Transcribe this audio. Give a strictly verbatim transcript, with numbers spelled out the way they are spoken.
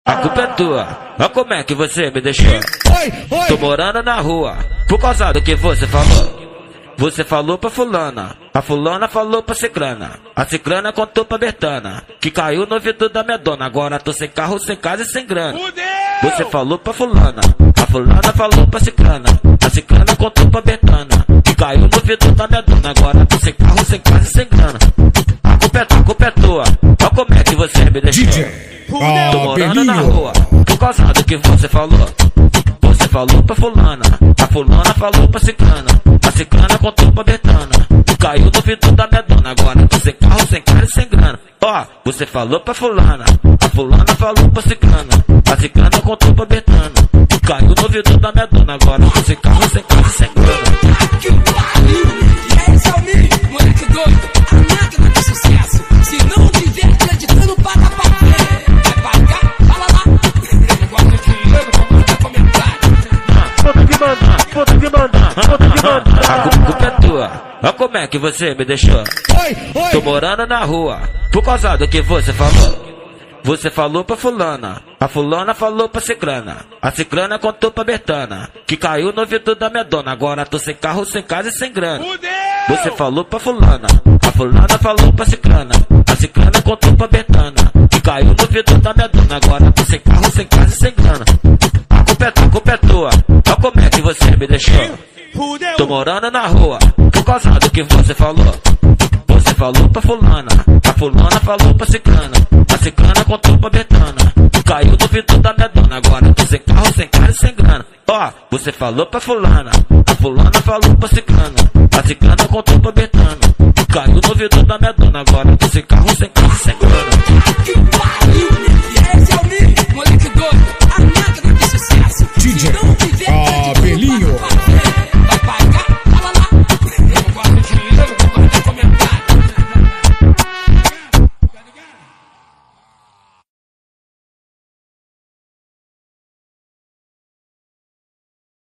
A culpa é tua, olha como é que você me deixou. Tô morando na rua, por causa do que você falou. Você falou pra fulana, a fulana falou pra ciclana, a ciclana contou pra Bertana, que caiu no ouvido da minha dona. Agora tô sem carro, sem casa e sem grana. Você falou pra fulana, a fulana falou pra ciclana, a ciclana contou pra Bertana, que caiu no ouvido da minha dona. Agora tô sem carro, sem casa e sem grana. A culpa é tua, a culpa é tua, olha como é que você me deixou. Tô morando na rua, por causa do que você falou. Você falou pra fulana, a fulana falou pra ciclana, a ciclana contou pra Bertana, caiu no ouvido da minha dona. Agora tô sem carro, sem cara e sem grana. Ó, você falou pra fulana, a fulana falou pra ciclana, a ciclana contou pra Bertana, caiu no ouvido da minha dona. Agora tô sem carro, sem cara e sem grana. Que pariu! E aí, Salmi, moleque doido, a máquina de sucesso. Se não tiver acreditando, paga pra ver. Vai pagar? Fala lá. Negócio de ano, vamos dar comentário. Puta que mandar, puta que mandar, puta que mandar. A culpa é tua, olha como é que você me deixou. Tô morando na rua, por causa do que você falou. Você falou pra fulana, a fulana falou pra ciclana, a ciclana contou pra Bertana, que caiu no ouvido da minha dona. Agora tô sem carro, sem casa e sem grana. Você falou pra fulana, a fulana falou pra ciclana, a ciclana contou pra Bertana, que caiu no ouvido da minha dona. Agora tô sem carro, sem casa e sem grana. A culpa é tua, a culpa é tua, olha como é que você me deixou. Tô morando na rua, por causa do que você falou. Você falou pra fulana, a fulana falou pra ciclana, a ciclana contou pra Bertana, caiu no ouvido da minha dona. Agora tô sem carro, sem cara e sem grana. Ó, você falou pra fulana, a fulana falou pra ciclana, a ciclana contou pra Bertana, caiu no ouvido da minha dona. Agora tô sem carro, sem casa e sem grana.